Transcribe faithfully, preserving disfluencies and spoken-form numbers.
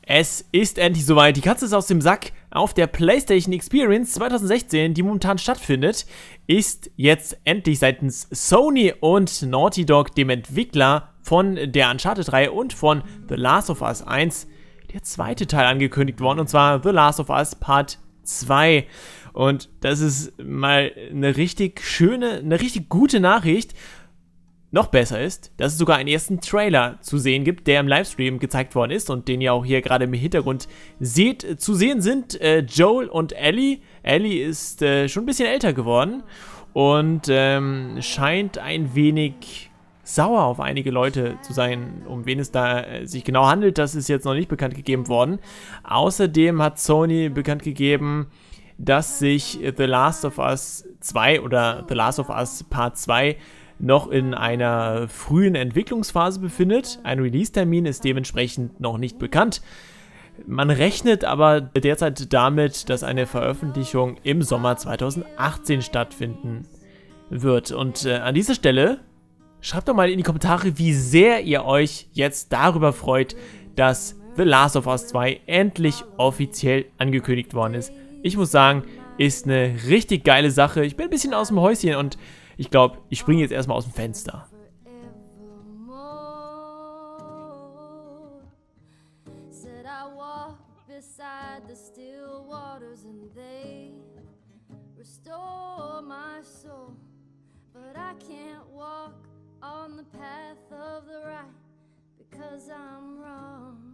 Es ist endlich soweit. Die Katze ist aus dem Sack. Auf der PlayStation Experience zwanzig sechzehn, die momentan stattfindet, ist jetzt endlich seitens Sony und Naughty Dog, dem Entwickler von der Uncharted-Reihe und von The Last of Us eins, der zweite Teil angekündigt worden, und zwar The Last of Us Part zwei. Und das ist mal eine richtig schöne, eine richtig gute Nachricht. Noch besser ist, dass es sogar einen ersten Trailer zu sehen gibt, der im Livestream gezeigt worden ist und den ihr auch hier gerade im Hintergrund seht. Zu sehen sind äh, Joel und Ellie. Ellie ist äh, schon ein bisschen älter geworden und ähm, scheint ein wenig sauer auf einige Leute zu sein. Um wen es da äh, sich genau handelt, das ist jetzt noch nicht bekannt gegeben worden. Außerdem hat Sony bekannt gegeben, dass sich The Last of Us zwei oder The Last of Us Part zwei noch in einer frühen Entwicklungsphase befindet. Ein Release-Termin ist dementsprechend noch nicht bekannt. Man rechnet aber derzeit damit, dass eine Veröffentlichung im Sommer zwanzig achtzehn stattfinden wird. Und äh, an dieser Stelle schreibt doch mal in die Kommentare, wie sehr ihr euch jetzt darüber freut, dass The Last of Us zwei endlich offiziell angekündigt worden ist. Ich muss sagen, ist eine richtig geile Sache. Ich bin ein bisschen aus dem Häuschen und ich glaube, ich springe jetzt erstmal aus dem Fenster. On the path of the right, because I'm wrong.